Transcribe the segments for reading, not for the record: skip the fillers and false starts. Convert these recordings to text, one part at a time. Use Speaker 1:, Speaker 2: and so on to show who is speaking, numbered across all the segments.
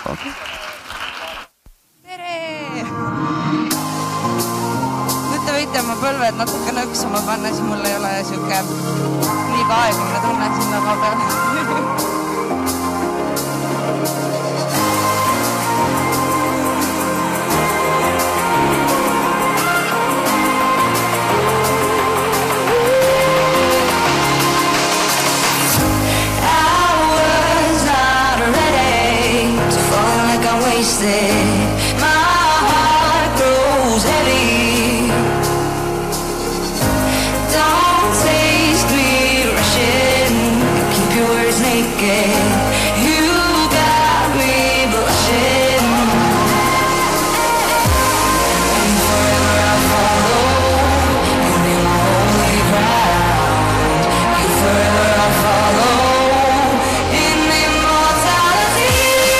Speaker 1: Okay.
Speaker 2: tere! Nüüd te võite oma põlved natuke nõksuma panna, siis mul ei ole siuke liiga aeglane tunne siin laua peal.
Speaker 3: My heart grows heavy. Don't taste me rushing. Keep your words naked. You got me blushing. And forever I'll follow. You'll be my holy ground. You forever I'll follow. In immortality.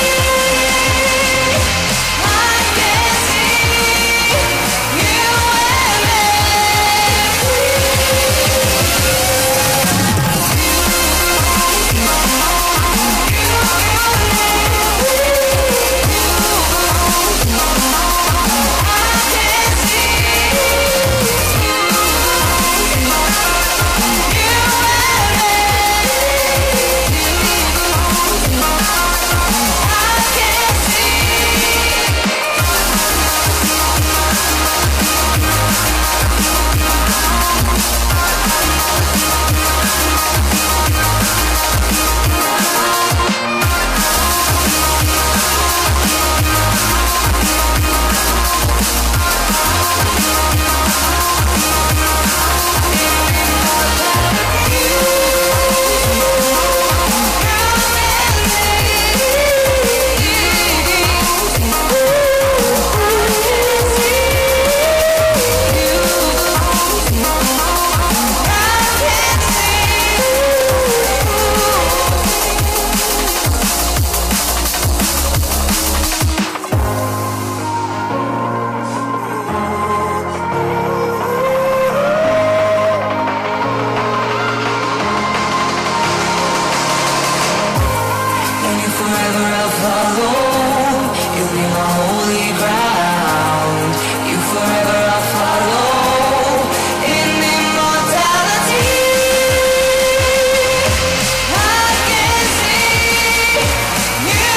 Speaker 3: Forever I'll follow. You'll be my holy ground. You forever I'll follow. In immortality, I can see you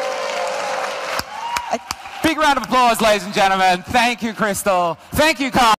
Speaker 1: Big round of applause, ladies and gentlemen. Thank you, Crystal. Thank you, Carl.